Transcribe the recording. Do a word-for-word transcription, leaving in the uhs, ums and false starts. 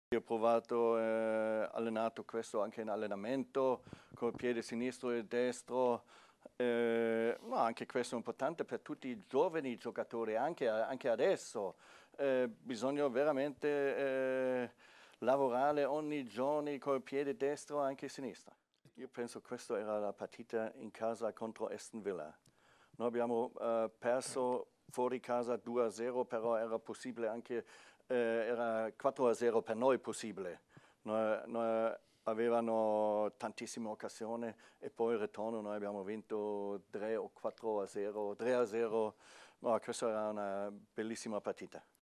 Io ho provato, eh, allenato questo anche in allenamento, col piede sinistro e destro, eh, ma anche questo è importante per tutti i giovani giocatori, anche, anche adesso. Eh, bisogna veramente eh, lavorare ogni giorno col piede destro e anche sinistro. Io penso che questa era la partita in casa contro Aston Villa. Noi abbiamo eh, perso fuori casa due a zero, però era possibile anche, eh, era quattro a zero per noi possibile. Noi, noi avevano tantissime occasioni e poi il ritorno noi abbiamo vinto tre o quattro a zero, tre a zero. No, questa era una bellissima partita.